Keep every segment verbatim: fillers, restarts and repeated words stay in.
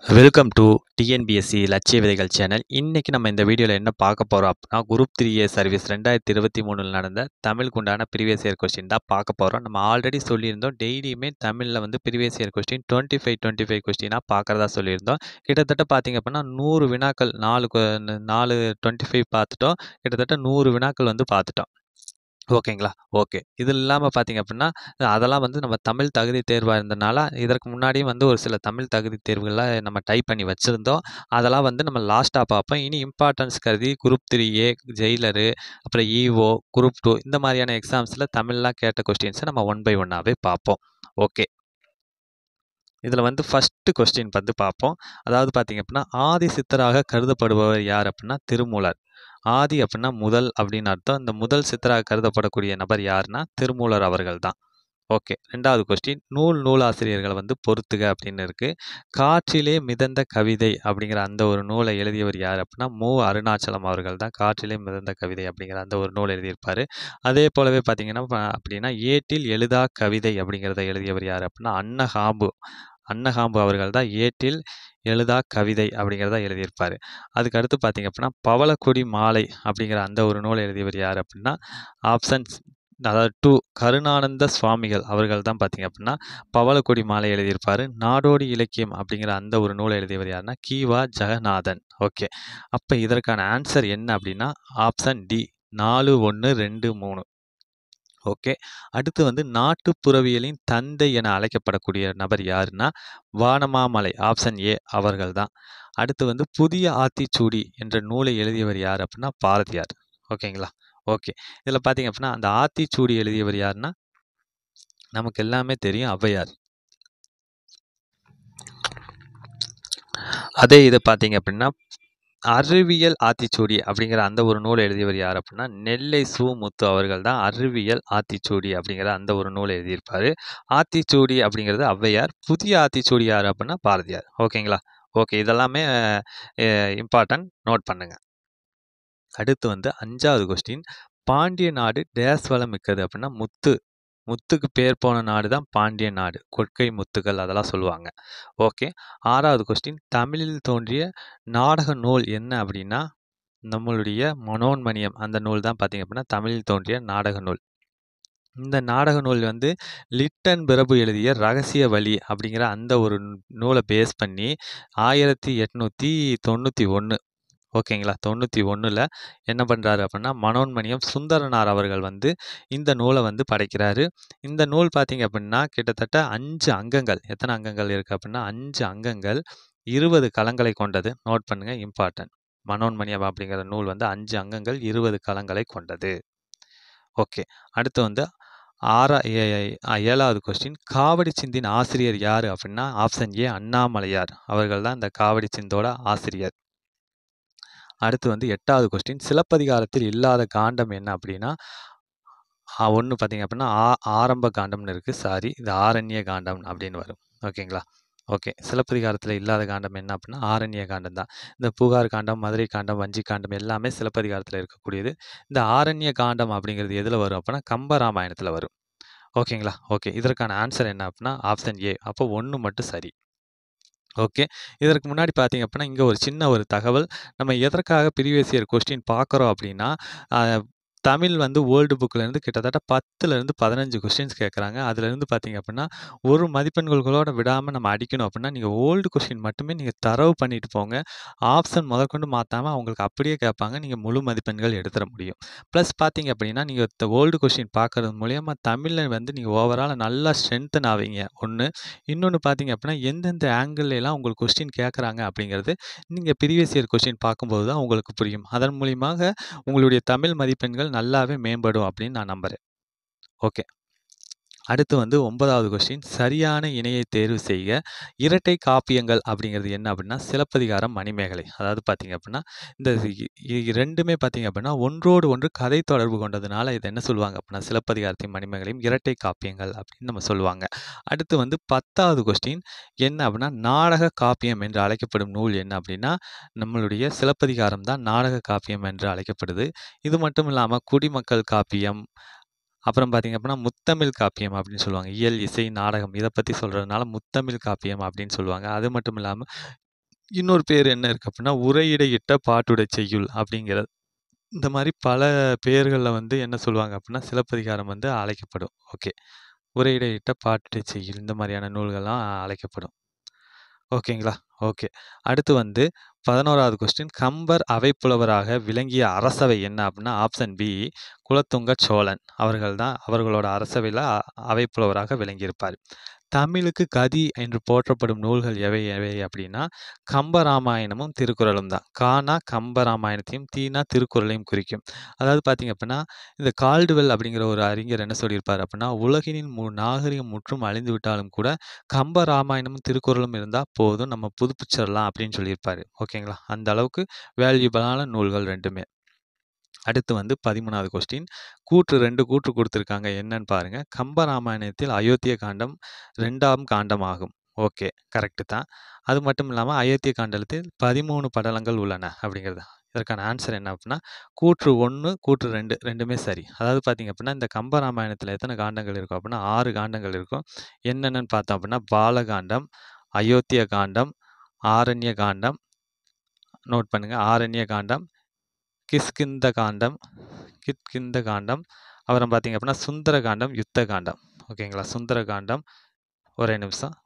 Welcome to TNPSC லட்சிய விதைகள் channel. இன்னைக்கு நம்ம இந்த வீடியோவில் என்ன பார்க்க போகிறோம் அப்படின்னா, குரூப் த்ரீ ஏ சர்வீஸ் ரெண்டாயிரத்தி இருபத்தி மூணில் நடந்த தமிழுக்கு உண்டான ப்ரீவியஸ் இயர் கொஸ்டின் தான் பார்க்க போகிறோம். நம்ம ஆல்ரெடி சொல்லியிருந்தோம், டெய்லியுமே தமிழில் வந்து previous year question twenty five twenty five கொஸ்டினாக பார்க்குறதா சொல்லியிருந்தோம். கிட்டத்தட்ட பார்த்தீங்க அப்படின்னா நூறு வினாக்கள் நாலு கொ- நாலு டுவெண்ட்டி ஃபைவ் பார்த்துட்டோம். கிட்டத்தட்ட நூறு வினாக்கள் வந்து பார்த்துட்டோம். ஓகேங்களா? ஓகே. இது இல்லாம பார்த்தீங்க அப்டின்னா, அதெல்லாம் வந்து நம்ம தமிழ் தகுதி தேர்வா இருந்தனால, இதற்கு முன்னாடியும் வந்து ஒரு சில தமிழ் தகுதி தேர்வுகள நம்ம டைப் பண்ணி வச்சிருந்தோம். அதெல்லாம் வந்து நம்ம லாஸ்ட்டா பார்ப்போம். இனி இம்பார்ட்டன்ஸ் கருதி குரூப் த்ரீ ஏ, ஜெயிலரு, அப்புறம் இஓ, குரூப் டூ இந்த மாரியான எக்ஸாம்ஸ்ல தமிழ்லாம் கேட்ட கொஸ்டின்ஸ நம்ம ஒன் பை ஒன்னாவே பார்ப்போம். ஓகே. இதுல வந்து ஃபர்ஸ்ட் கொஸ்டின் வந்து பார்ப்போம். அதாவது பார்த்தீங்க அப்டின்னா, ஆதி சித்தராக கருதப்படுபவர் யார் அப்டின்னா திருமூலர். ஆதி அப்படின்னா முதல் அப்படின்னு அர்த்தம். இந்த முதல் சித்தராக கருதப்படக்கூடிய நபர் யாருன்னா திருமூலர் அவர்கள் தான். ஓகே. ரெண்டாவது கொஸ்டின், நூல் நூலாசிரியர்களை வந்து பொறுத்துக அப்படின்னு இருக்கு. காற்றிலே மிதந்த கவிதை அப்படிங்கிற அந்த ஒரு நூலை எழுதியவர் யார் அப்படின்னா மு அருணாச்சலம் அவர்கள் தான். காற்றிலே மிதந்த கவிதை அப்படிங்கிற அந்த ஒரு நூல் எழுதியிருப்பாரு. அதே போலவே பார்த்தீங்கன்னா ப- அப்படின்னா ஏட்டில் எழுதா கவிதை அப்படிங்கிறத எழுதியவர் யார் அப்படின்னா அன்னகாம்பு. அன்னகாம்பு அவர்கள் தான் ஏட்டில் எழுதா கவிதை அப்படிங்கிறத எழுதியிருப்பாரு. அதுக்கு அடுத்து பார்த்தீங்க அப்படின்னா பவளக்கொடி மாலை அப்படிங்கிற அந்த ஒரு நூலை எழுதியவர் யார் அப்படின்னா ஆப்ஷன்ஸ் அதாவது டூ கருணானந்த சுவாமிகள் அவர்கள் தான் பார்த்தீங்க அப்படின்னா பவளக்கொடி மாலை எழுதியிருப்பாரு. நாடோடி இலக்கியம் அப்படிங்கிற அந்த ஒரு நூலை எழுதியவர் யாருன்னா கீவா ஜெகநாதன். ஓகே. அப்போ இதற்கான ஆன்சர் என்ன அப்படின்னா ஆப்ஷன் டி நாலு ஒன்று ரெண்டு மூணு. ஓகே. அடுத்து வந்து நாட்டுப்புறவியலின் தந்தை என அழைக்கப்படக்கூடிய நபர் யாருன்னா வானமாமலை ஆப்ஷன் ஏ அவர்கள் தான். அடுத்து வந்து புதிய ஆத்திச்சூடி என்ற நூலை எழுதியவர் யார் அப்படின்னா பாரதியார். ஓகேங்களா? ஓகே. இதில் பார்த்தீங்க அப்படின்னா அந்த ஆத்திச்சூடி எழுதியவர் யாருன்னா நமக்கு எல்லாமே தெரியும், ஔவையார். அதே இது பார்த்தீங்க அப்படின்னா அறிவியல் ஆத்திச்சூடி அப்படிங்கிற அந்த ஒரு நூலை எழுதியவர் யார் அப்படின்னா நெல்லை சு முத்து அவர்கள் தான் அறிவியல் ஆத்திச்சூடி அப்படிங்கிற அந்த ஒரு நூலை எழுதியிருப்பாரு. ஆத்திச்சூடி அப்படிங்கிறது ஔவையார், புதிய ஆத்திச்சூடி யார் அப்படின்னா பாரதியார். ஓகேங்களா? ஓகே. இதெல்லாமே இம்பார்ட்டன்ட், நோட் பண்ணுங்க. அடுத்து வந்து அஞ்சாவது கொஸ்டின், பாண்டிய நாடு டேஸ் வளம் மிக்கது அப்படின்னா முத்து. முத்துக்கு பேர் போன நாடு தான் பாண்டிய நாடு. கொற்கை முத்துக்கள் அதெல்லாம் சொல்லுவாங்க. ஓகே. ஆறாவது கொஸ்டின், தமிழில் தோன்றிய நாடக நூல் என்ன அப்படின்னா நம்மளுடைய மனோன்மணியம் அந்த நூல் தான் பார்த்தீங்க அப்படின்னா தமிழில் தோன்றிய நாடக நூல். இந்த நாடக நூல் வந்து லிட்டன் பிரபு எழுதிய ரகசிய வழி அப்படிங்கிற அந்த ஒரு நூலை பேஸ் பண்ணி ஆயிரத்தி எட்நூத்தி தொண்ணூற்றி ஒன்று. ஓகேங்களா? தொண்ணூற்றி ஒன்றில் என்ன பண்ணுறாரு அப்படின்னா மனோன்மணியம் சுந்தரனார் அவர்கள் வந்து இந்த நூலை வந்து படைக்கிறாரு. இந்த நூல் பார்த்தீங்க அப்படின்னா கிட்டத்தட்ட அஞ்சு அங்கங்கள். எத்தனை அங்கங்கள் இருக்குது அப்படின்னா அஞ்சு அங்கங்கள், இருபது களங்களை கொண்டது. நோட் பண்ணுங்க, இம்பார்ட்டன்ட். மனோன்மணியம் அப்படிங்கிற நூல் வந்து அஞ்சு அங்கங்கள், இருபது களங்களை கொண்டது. ஓகே. அடுத்து வந்து ஆறா ஏ அ ஏழாவது கொஸ்டின், காவடி சிந்தின் ஆசிரியர் யார் அப்படின்னா ஆப்ஷன் ஏ அண்ணாமலையார் அவர்கள் தான் இந்த காவடி சிந்தோட ஆசிரியர். அடுத்து வந்து எட்டாவது கொஸ்டின், சிலப்பதிகாரத்தில் இல்லாத காண்டம் என்ன அப்படின்னா ஒன்று பார்த்தீங்க அப்படின்னா ஆ ஆரம்ப காண்டம்னு இருக்குது. சாரி, இது ஆரண்ய காண்டம் அப்படின்னு வரும். ஓகேங்களா? ஓகே. சிலப்பதிகாரத்தில் இல்லாத காண்டம் என்ன அப்படின்னா ஆரண்ய காண்டம் தான். இந்த புகார் காண்டம், மதுரை காண்டம், வஞ்சி காண்டம் எல்லாமே சிலப்பதிகாரத்தில் இருக்கக்கூடியது. இந்த ஆரண்ய காண்டம் அப்படிங்கிறது எதில் வரும் அப்படின்னா கம்பராமாயணத்தில் வரும். ஓகேங்களா? ஓகே. இதற்கான ஆன்சர் என்ன அப்படின்னா ஆப்ஷன் ஏ. அப்போ ஒன்று மட்டும் சரி. ஓகே. இதற்கு முன்னாடி பார்த்தீங்க அப்படின்னா, இங்க ஒரு சின்ன ஒரு தகவல். நம்ம எதற்காக ப்ரீவியஸ் இயர் கொஸ்டின் பார்க்குறோம் அப்படின்னா, அ தமிழ் வந்து ஓல்டு புக்லேருந்து கிட்டத்தட்ட பத்துலேருந்து பதினஞ்சு கொஸ்டின்ஸ் கேட்குறாங்க. அதுலேருந்து பார்த்தீங்க அப்படின்னா, ஒரு மதிப்பெண்களோட விடாம நம்ம அடிக்கணும் அப்படின்னா, நீங்க ஓல்டு கொஸ்டின் மட்டுமே நீங்க தரவு பண்ணிட்டு போங்க. ஆப்ஷன் முதற்கொண்டு மாத்தாம அவங்களுக்கு அப்படியே கேட்பாங்க. நீங்க முழு மதிப்பெண்கள் எடுத்துற முடியும். ப்ளஸ் பார்த்தீங்க அப்படின்னா, நீங்க த ஓல்டு கொஸ்டின் பார்க்கறது மூலியமா தமிழ்ல வந்து நீங்க ஓவராலா நல்லா ஸ்ட்ரென்த்தன் ஆவீங்க ஒன்று. இன்னொன்று பார்த்தீங்க அப்படின்னா எந்தெந்த ஆங்கிள் எல்லாம் உங்களுக்கு கொஸ்டின் கேட்குறாங்க அப்படிங்கிறது நீங்கள் ப்ரீவியஸ் இயர் கொஸ்டின் பார்க்கும்போது தான் உங்களுக்கு புரியும். அதன் மூலியமாக உங்களுடைய தமிழ் மதிப்பெண்கள் நல்லாவே மேம்படும் அப்படின்னு நான் நம்புகிறேன். ஓகே. அடுத்து வந்து ஒன்பதாவது கொஸ்டின், சரியான இணையை தேர்வு செய்க. இரட்டை காப்பியங்கள் அப்படிங்கிறது என்ன அப்படின்னா சிலப்பதிகாரம், மணிமேகலை. அதாவது பார்த்தீங்க அப்படின்னா இந்த இ- இ- ரெண்டுமே பார்த்தீங்க அப்படின்னா ஒன்றோடு ஒன்று கதை தொடர்பு கொண்டதுனால இதை என்ன சொல்லுவாங்க அப்படின்னா சிலப்பதிகாரத்தையும் மணிமேகலையும் இரட்டை காப்பியங்கள் அப்படின்னு நம்ம சொல்லுவாங்க. அடுத்து வந்து பத்தாவது கொஸ்டின் என்ன அப்படின்னா நாடக காப்பியம் என்று அழைக்கப்படும் நூல் என்ன அப்படின்னா நம்மளுடைய சிலப்பதிகாரம் தான் நாடக காப்பியம் என்று அழைக்கப்படுது. இது மட்டும் இல்லாமல் குடிமக்கள் காப்பியம், அப்புறம் பார்த்தீங்க அப்படின்னா முத்தமிழ் காப்பியம் அப்படின்னு சொல்லுவாங்க. இயல், இசை, நாடகம் இதை பற்றி சொல்கிறதுனால முத்தமிழ் காப்பியம் அப்படின்னு சொல்லுவாங்க. அது மட்டும் இல்லாமல் இன்னொரு பேர் என்ன இருக்கு அப்படின்னா உரையிடையிட்ட பாட்டுடை செய்யுள் அப்படிங்கிறது. இந்த மாதிரி பல பெயர்களில் வந்து என்ன சொல்லுவாங்க அப்படின்னா சிலப்பதிகாரம் வந்து அழைக்கப்படும். ஓகே, உரையிடையிட்ட பாட்டுடை செய்யுள் இந்த மாதிரியான நூல்கள்லாம் அழைக்கப்படும். ஓகேங்களா? ஓகே. அடுத்து வந்து பதினொன்றாவது கொஸ்டின். கம்பர் அவைப்புலவராக விளங்கிய அரசவை என்ன அப்படின்னா ஆப்ஷன் பி குலோத்துங்க சோழன் அவர்கள் தான் அவர்களோட அரசவையில் அவைப்புலவராக விளங்கியிருப்பார். தமிழுக்கு கதி என்று போற்றப்படும் நூல்கள் எவை எவை அப்படின்னா கம்பராமாயணமும் திருக்குறளும் தான். கானா கம்பராமாயணத்தையும் தீனா திருக்குறளையும் குறிக்கும். அதாவது பார்த்தீங்க அப்படின்னா இந்த கால்டுவெல் அப்படிங்கிற ஒரு அறிஞர் என்ன சொல்லியிருப்பார் அப்படின்னா உலகினின் மு நாகரிகம் முற்றும் அழிந்து விட்டாலும் கூட கம்ப ராமாயணமும் திருக்குறளும் இருந்தால் போதும் நம்ம புதுப்பிச்சிடலாம் அப்படின்னு சொல்லியிருப்பாரு. ஓகேங்களா? அந்த அளவுக்கு வேல்யூபிளான நூல்கள் ரெண்டுமே. அடுத்து வந்து பதிமூன்றாவது கொஸ்டின். கூற்று ரெண்டு கூற்று கொடுத்துருக்காங்க. என்னன்னு பாருங்க. கம்ப ராமாயணத்தில் அயோத்திய காண்டம் ரெண்டாம் காண்டமாகும். ஓகே, கரெக்டு தான். அது மட்டும் இல்லாமல் அயோத்திய காண்டத்தில் பதிமூணு படலங்கள் உள்ளன அப்படிங்கிறது. இதற்கான ஆன்சர் என்ன அப்படின்னா கூற்று ஒன்று கூற்று ரெண்டு ரெண்டுமே சரி. அதாவது பார்த்தீங்க அப்படின்னா இந்த கம்ப ராமாயணத்தில் எத்தனை காண்டங்கள் இருக்கும் அப்படின்னா ஆறு காண்டங்கள் இருக்கும். என்னென்னு பார்த்தோம் அப்படின்னா பாலகாண்டம், அயோத்திய காண்டம், ஆரண்ய காண்டம், நோட் பண்ணுங்க ஆரண்ய காண்டம், கிஷ்கிந்த காண்டம், கிஷ்கிந்த காண்டம், அப்புறம் பார்த்தீங்க அப்படின்னா சுந்தர காண்டம், யுத்த காண்டம். ஓகேங்களா? சுந்தர காண்டம். ஒரே நிமிஷம்.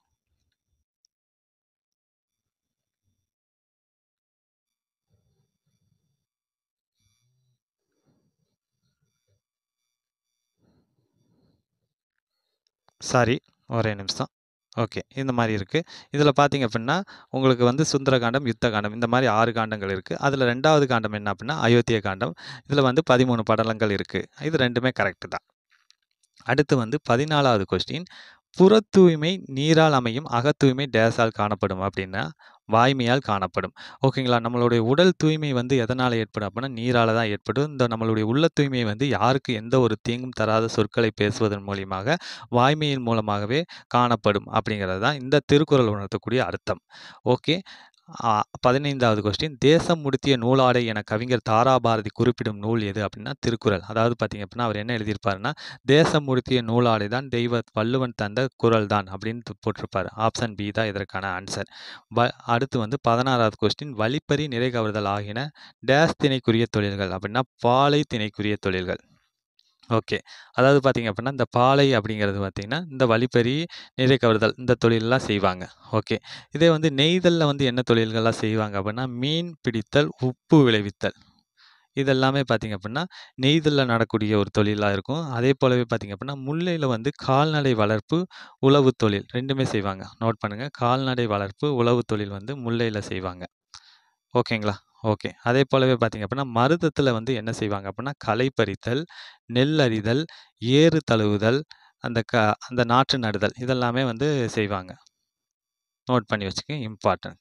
சாரி, ஒரே நிமிஷம். ஓகே, இந்த மாதிரி இருக்குது. இதில் பார்த்தீங்க அப்படின்னா உங்களுக்கு வந்து சுந்தர காண்டம், யுத்த காண்டம் இந்த மாதிரி ஆறு காண்டங்கள் இருக்குது. அதில் ரெண்டாவது காண்டம் என்ன அப்படின்னா அயோத்திய காண்டம். இதில் வந்து பதிமூணு படலங்கள் இருக்குது. இது ரெண்டுமே கரெக்டு தான். அடுத்து வந்து பதினாலாவது கொஸ்டின். புற தூய்மை நீரால் அமையும், அகத்தூய்மை டேஸால் காணப்படும் அப்படின்னா வாய்மையால் காணப்படும். ஓகேங்களா? நம்மளுடைய உடல் தூய்மை வந்து எதனால் ஏற்படும் அப்படின்னா நீரால் தான் ஏற்படும். இந்த நம்மளுடைய உள்ள தூய்மை வந்து யாருக்கு எந்த ஒரு தீங்கும் தராத சொற்களை பேசுவதன் மூலியமாக வாய்மையின் மூலமாகவே காணப்படும் அப்படிங்கிறது தான் இந்த திருக்குறள் உணர்த்தக்கூடிய அர்த்தம். ஓகே. ஆ, பதினைந்தாவது கொஸ்டின். தேசம் உடுத்திய நூலாடை என கவிஞர் தாராபாரதி குறிப்பிடும் நூல் எது அப்படின்னா திருக்குறள். அதாவது பார்த்தீங்க அப்படின்னா அவர் என்ன எழுதியிருப்பாருன்னா தேசம் உடுத்திய நூலாடை தான் தெய்வ வள்ளுவன் தந்த குறள் தான் அப்படின்னு போட்டிருப்பாரு. ஆப்ஷன் பி தான் இதற்கான ஆன்சர். வ அடுத்து வந்து பதினாறாவது கொஸ்டின். வழிப்பறி நிறை கவர்தல் ஆகியன டேஸ் திணைக்குரிய தொழில்கள் அப்படின்னா பாலை திணைக்குரிய தொழில்கள். ஓகே. அதாவது பார்த்தீங்க அப்படின்னா இந்த பாலை அப்படிங்கிறது பார்த்தீங்கன்னா இந்த வழிப்பறி நிறை கவர்தல் இந்த தொழிலெலாம் செய்வாங்க. ஓகே. இதே வந்து நெய்தலில் வந்து என்ன தொழில்கள்லாம் செய்வாங்க அப்படின்னா மீன் பிடித்தல், உப்பு விளைவித்தல் இதெல்லாமே பார்த்தீங்க அப்படின்னா நெய்தலில் நடக்கூடிய ஒரு தொழிலாக இருக்கும். அதே போலவே பார்த்தீங்க அப்படின்னா முல்லையில் வந்து கால்நடை வளர்ப்பு, உழவு தொழில் ரெண்டுமே செய்வாங்க. நோட் பண்ணுங்கள். கால்நடை வளர்ப்பு, உழவு தொழில் வந்து முல்லையில் செய்வாங்க. ஓகேங்களா? ஓகே. அதே போலவே பார்த்தீங்க அப்படின்னா மருதத்தில் வந்து என்ன செய்வாங்க அப்படின்னா களை பறித்தல், நெல் அரிதல், ஏறு தழுவுதல், அந்த க அந்த நாற்று நடுதல் இதெல்லாமே வந்து செய்வாங்க. நோட் பண்ணி வச்சுக்கங்க. இம்பார்ட்டன்ட்.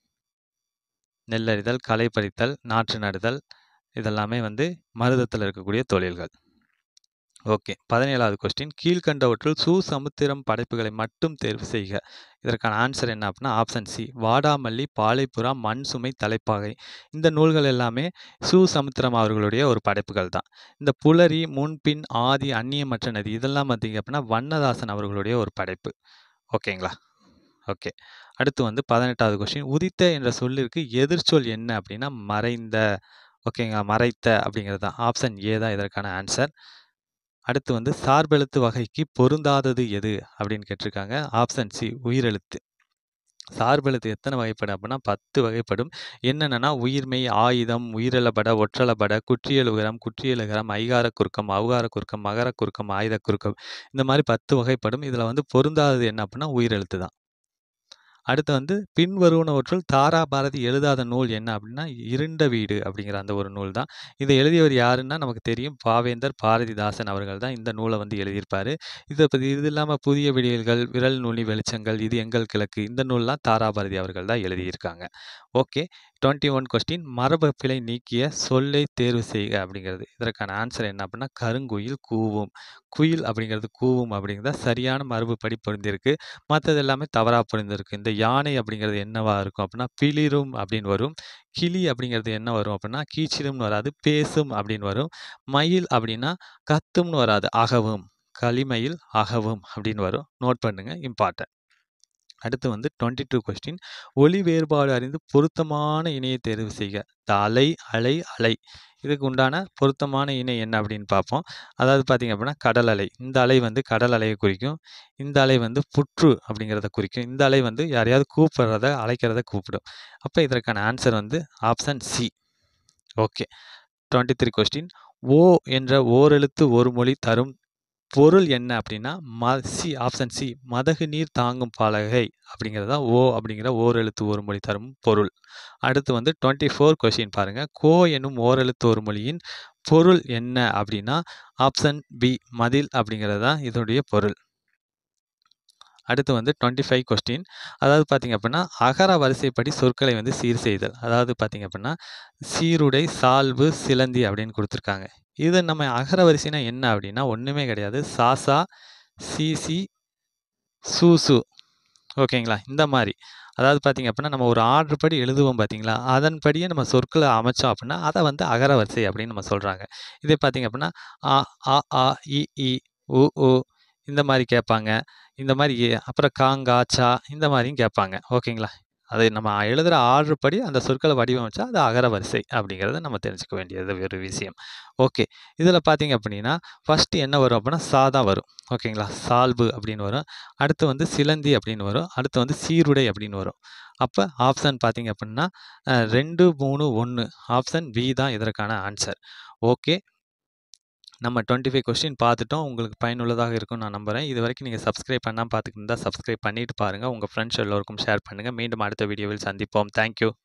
நெல் அரிதல், களை பறித்தல், நாற்று நடுதல் இதெல்லாமே வந்து மருதத்தில் இருக்கக்கூடிய தொழில்கள். ஓகே. பதினேழாவது கொஸ்டின். கீழ்கண்டவற்றுள் சுசமுத்திரம் படைப்புகளை மட்டும் தேர்வு செய்க. இதற்கான ஆன்சர் என்ன அப்படின்னா ஆப்ஷன் சி வாடாமல்லி, பாலைப்புறா, மண் சுமை, தலைப்பாகை இந்த நூல்கள் எல்லாமே சுசமுத்திரம் அவர்களுடைய ஒரு படைப்புகள் தான். இந்த புலரி, முன்பின், ஆதி, அந்நியமற்ற நதி இதெல்லாம் பார்த்தீங்க அப்படின்னா வண்ணதாசன் அவர்களுடைய ஒரு படைப்பு. ஓகேங்களா? ஓகே. அடுத்து வந்து பதினெட்டாவது கொஸ்டின். உதித்த என்ற சொல்லிற்கு எதிர்ச்சொல் என்ன அப்படின்னா மறைந்த. ஓகேங்களா? மறைத்த அப்படிங்கிறது தான். ஆப்ஷன் ஏ தான் இதற்கான ஆன்சர். அடுத்து வந்து சார்பெழுத்து வகைக்கு பொருந்தாதது எது அப்படின்னு கேட்டிருக்காங்க. ஆப்ஷன் சி உயிரெழுத்து. சார்பெழுத்து எத்தனை வகைப்படும் அப்படின்னா பத்து வகைப்படும். என்னென்னா உயிர்மெய், ஆயுதம், உயிரெழபட, ஒற்றளபட, குற்றியலுகரம், குற்றியலுகரம், ஐகார குறுக்கம், அவுகார குறுக்கம், மகர குறுக்கம், ஆயுத குறுக்கம் இந்த மாதிரி பத்து வகைப்படும். இதில் வந்து பொருந்தாதது என்ன அப்படின்னா உயிரெழுத்து தான். அடுத்து வந்து பின்வருவனவற்றுள் தாராபாரதி எழுதாத நூல் என்ன அப்படின்னா இருண்ட வீடு அப்படிங்கிற அந்த ஒரு நூல் தான். இதை எழுதியவர் யாருன்னா நமக்கு தெரியும் பாவேந்தர் பாரதிதாசன் அவர்கள் தான் இந்த நூலை வந்து எழுதியிருப்பாரு. இதை பற்றி இது இல்லாமல் புதிய விடியல்கள், விரல் நுனி வெளிச்சங்கள், இது எங்கள் கிழக்கு இந்த நூல்லாம் தாராபாரதி அவர்கள் தான் எழுதியிருக்காங்க. ஓகே. Twenty one question. மரபு பிழை நீக்கிய சொல்லை தேர்வு செய்க அப்படிங்கிறது. இதற்கான ஆன்சர் என்ன அப்படின்னா கருங்குயில் கூவும். குயில் அப்படிங்கிறது கூவும் அப்படிங்கிறத சரியான மரபுப்படி பொருந்திருக்கு. மற்றது எல்லாமே தவறாக பொருந்திருக்கு. இந்த யானை அப்படிங்கிறது என்னவா இருக்கும் அப்படின்னா பிளிரும் அப்படின்னு வரும். கிளி அப்படிங்கிறது என்ன வரும் அப்படின்னா கீச்சிலும்னு வராது, பேசும் அப்படின்னு வரும். மயில் அப்படின்னா கத்தும்னு வராது, அகவும். களிமயில் அகவும் அப்படின்னு வரும். நோட் பண்ணுங்க. இம்பார்ட்டன்ட். அடுத்து வந்து டுவெண்ட்டி டூ கொஸ்டின் ஒலி வேறுபாடு அறிந்து பொருத்தமான இணையை தேர்வு செய்க. இந்த அலை அலை அலை இதுக்கு உண்டான பொருத்தமான இணை என்ன அப்படின்னு பார்ப்போம். அதாவது பார்த்தீங்க அப்படின்னா கடல் அலை. இந்த அலை வந்து கடல் அலையை குறிக்கும். இந்த அலை வந்து புற்று அப்படிங்கிறத குறிக்கும். இந்த அலை வந்து யாரையாவது கூப்பிடுறத அழைக்கிறத கூப்பிடும். அப்போ இதற்கான ஆன்சர் வந்து option C. Okay. Twenty three question ஓ என்ற ஓரெழுத்து ஒரு மொழி தரும் பொருள் என்ன அப்படின்னா ம சி ஆப்ஷன் சி மதகு நீர் தாங்கும் பலகை அப்படிங்கிறது தான் ஓ அப்படிங்கிற ஓரெழுத்து ஒரு மொழி தரும் பொருள். அடுத்து வந்து டுவெண்ட்டி ஃபோர் கொஸ்டின் பாருங்க. கோ என்னும் ஓரெழுத்து ஒரு மொழியின் பொருள் என்ன அப்படின்னா ஆப்ஷன் பி மதில் அப்படிங்கிறது தான் இதோடைய பொருள். அடுத்து வந்து டுவெண்ட்டி ஃபைவ் கொஸ்டின் அதாவது பார்த்தீங்க அப்படின்னா அகர வரிசைப்படி சொற்களை வந்து சீர் செய்தல். அதாவது பார்த்தீங்க அப்படின்னா சீருடை சால்பு சிலந்தி அப்படின்னு கொடுத்துருக்காங்க. இது நம்ம அகர வரிசைனா என்ன அப்படின்னா ஒன்றுமே கிடையாது. சாசா சிசி சூசு ஓகேங்களா. இந்த மாதிரி அதாவது பார்த்தீங்க அப்படின்னா நம்ம ஒரு ஆர்டர் படி எழுதுவோம் பார்த்தீங்களா, அதன்படியே நம்ம சொற்களை அமைச்சோம் அப்படின்னா அதை வந்து அகர வரிசை அப்படின்னு நம்ம சொல்கிறாங்க. இதே பார்த்தீங்க அப்படின்னா ஆ ஆ ஆ இ இ உ உ இந்த மாதிரி கேட்பாங்க. இந்த மாதிரி எ- அப்புறம் காங்கா சா இந்த மாதிரியும் கேட்பாங்க. ஓகேங்களா. அது நம்ம எழுதுகிற ஆர்டர் படி அந்த சொற்களை வடிவமைச்சா அது அகர வரிசை அப்படிங்கிறத நம்ம தெரிஞ்சுக்க வேண்டியது ஒரு விஷயம். ஓகே. இதில் பார்த்தீங்க அப்படின்னா ஃபஸ்ட்டு என்ன வரும் அப்படின்னா சா தான் வரும். ஓகேங்களா. சால்பு அப்படின்னு வரும். அடுத்து வந்து சிலந்தி அப்படின்னு வரும். அடுத்து வந்து சீருடை அப்படின்னு வரும். அப்போ ஆப்ஷன் பார்த்தீங்க அப்படின்னா அஹ், ரெண்டு மூணு ஒன்று ஆப்ஷன் பி தான் இதற்கான ஆன்சர். ஓகே. நம்ம டுவெண்ட்டி ஃபைவ் கொஸ்டின் பார்த்துட்டோம். உங்களுக்கு பயனுள்ளதாக இருக்கும்னு நான் நம்புகிறேன். இது வரைக்கும் நீங்கள் சப்ஸ்கிரைப் பண்ணாமல் பார்த்துக்கிட்டு இருந்தால் சப்ஸ்கிரைப் பண்ணிட்டு பாருங்கள். உங்கள் ஃப்ரெண்ட்ஸ் எல்லோருக்கும் ஷேர் பண்ணுங்கள். மீண்டும் அடுத்த வீடியோவில் சந்திப்போம். தேங்க்யூ.